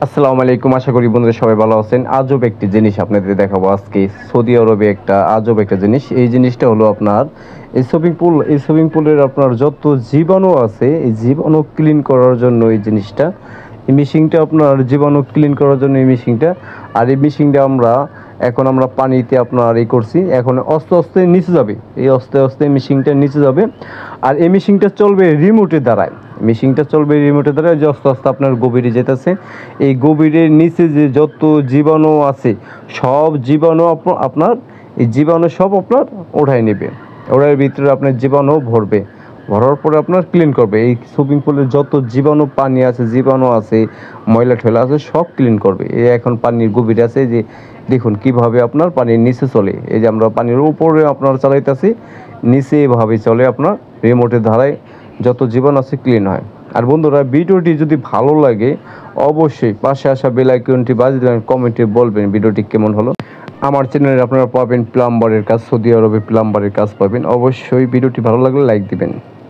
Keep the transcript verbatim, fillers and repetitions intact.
আসসালামু আলাইকুম। আশা করি বন্ধুরা সবাই ভালো আছেন। আজব একটি জিনিস আপনাদের দেখাবো আজকে। সৌদি আরবে একটা আজব একটা জিনিস। এই জিনিসটা হলো আপনার এই সুইমিং পুল এই সুইমিং পুলের আপনার যত জীবাণু আছে এই জীবাণু ক্লিন করার জন্য এই জিনিসটা এই মেশিনটা আপনার জীবাণু ক্লিন করার জন্য এই মেশিনটা। আর এই মেশিনটা আমরা এখন আমরা পানিতে আপনার এই করছি, এখন আস্তে আস্তে নিচে যাবে, এই আস্তে আস্তে মেশিনটা নিচে যাবে। আর এই মেশিনটা চলবে রিমোটের দ্বারায় মেশিনটা চলবে রিমোটের দ্বারা যে আস্তে আস্তে আপনার গভীরে যেতেছে। এই গভীরের নিচে যে যত জীবাণু আছে সব জীবাণু আপনার এই জীবাণু সব আপনার ওঠায় নেবে, ওটার ভিতরে আপনার জীবাণু ভরবে, ভরার পরে আপনার ক্লিন করবে। এই সুইমিং পুলের যত জীবাণু পানি আছে জীবাণু আছে ময়লা ঠেলা আছে সব ক্লিন করবে। এই এখন পানির গভীরে আছে, যে দেখুন কিভাবে আপনার পানির নিচে চলে। এই যে আমরা পানির উপরে আপনার চালাইতেছি, নিচে এভাবে চলে আপনার রিমোটের ধারায় যত জীবাণু আছে ক্লিন হয়। আর বন্ধুরা ভিডিওটি যদি ভালো লাগে অবশ্যই পাশে আসা বেল আইকনটি বাজিয়ে দেবেন, কমেন্টে বলবেন ভিডিওটি কেমন হলো। আমার চ্যানেলে আপনারা পাবেন প্লাম্বারের কাজ, সৌদি আরবে প্লাম্বারের কাজ পাবেন। অবশ্যই ভিডিওটি ভালো লাগলে লাইক দিবেন।